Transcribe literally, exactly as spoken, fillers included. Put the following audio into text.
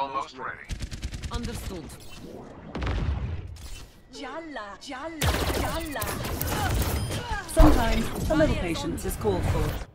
almost ready. Understood. Jalla, jalla, jalla. Sometimes a little patience is called for.